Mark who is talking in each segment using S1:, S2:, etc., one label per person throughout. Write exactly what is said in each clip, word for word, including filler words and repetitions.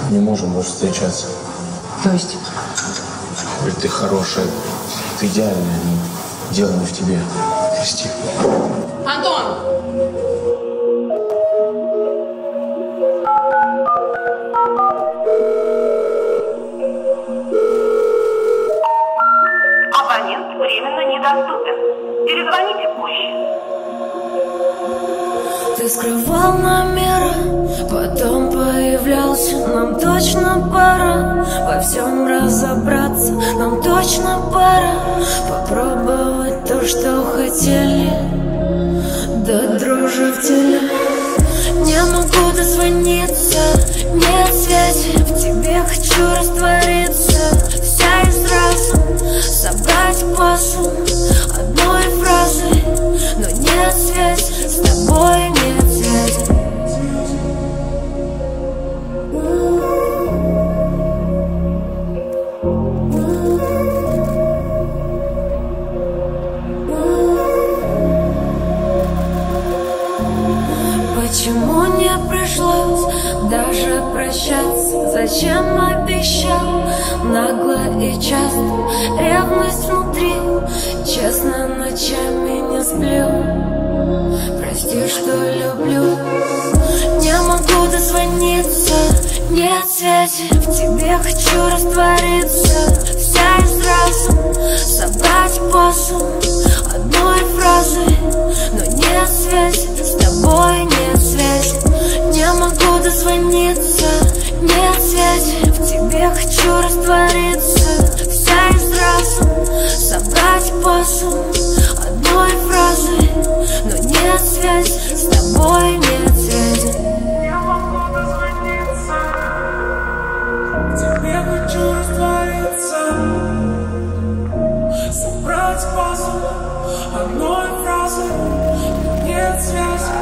S1: не можем больше встречаться.
S2: То есть?
S1: Коль ты хорошая, ты идеальная, но дело не в тебе. Прости.
S2: Антон!
S3: Абонент временно недоступен. Перезвоните позже.
S4: Ты скрывал номера, потом появлялся. Нам точно пора во всем разобраться. Нам точно пора попробовать то, что хотели. До дрожи в теле. Не могу дозвониться, нет связи. В тебе хочу раствориться. Вся и сразу собрать пазл одной фразы. Но нет связи, с тобой нет связи. Почему не пришлось даже прощаться? Зачем обещал нагло и часто? Ревность внутри, честно, ночами не сплю. Прости, что люблю. Не могу дозвониться, нет связи. В тебе хочу раствориться. Вся и сразу собрать пазл одной фразы. Но нет связи, с тобой нет связи. Не могу дозвониться, нет связи. В тебе хочу раствориться. Вся и сразу собрать пазл одной фразы. Но нет связи, с тобой нет связи.
S5: Не могу дозвониться, в тебе хочу раствориться. Собрать пазл одной фразы. Но нет связи.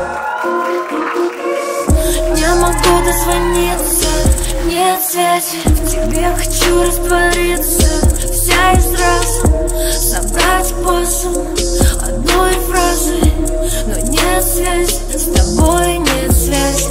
S4: Не могу дозвониться, нет связи. В тебе хочу раствориться. Вся и сразу собрать пазл одной фразы. Но нет связи, с тобой нет связи.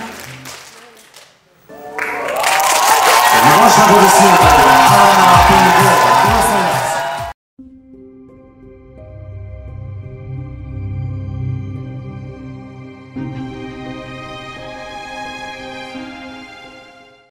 S1: Можно будет снять.